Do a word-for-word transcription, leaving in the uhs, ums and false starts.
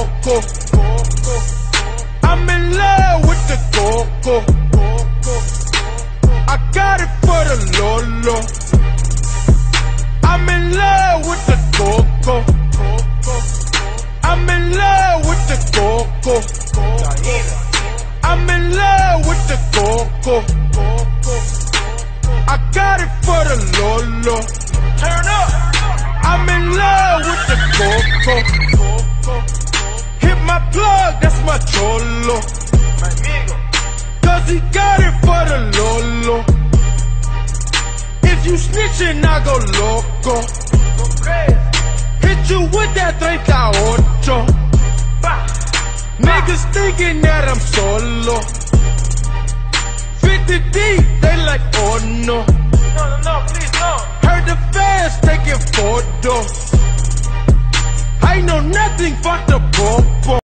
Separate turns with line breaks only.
coco. I'm in love with the coco. I got it for the Lolo. I'm in love with the coco. I'm in love with the coco. I'm in love with the coco. I got it for the Lolo. Turn up. I'm in love with the coco. Hit my plug, that's my cholo. Cause he got it for the Lolo. If you snitchin', I go loco. Hit you with that thirty-eight. Niggas thinking that I'm solo. fifty deep, they like, oh no. No, no, no, please no. Heard the fans taking photos. I know nothing, fuck the